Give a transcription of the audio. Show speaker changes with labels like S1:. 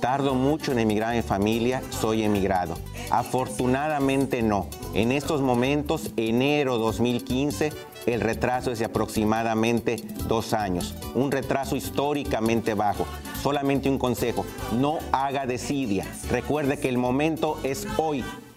S1: ¿Tardo mucho en emigrar a mi familia? Soy emigrado. Afortunadamente no. En estos momentos, enero 2015, el retraso es de aproximadamente 2 años. Un retraso históricamente bajo. Solamente un consejo, no haga desidia. Recuerde que el momento es hoy.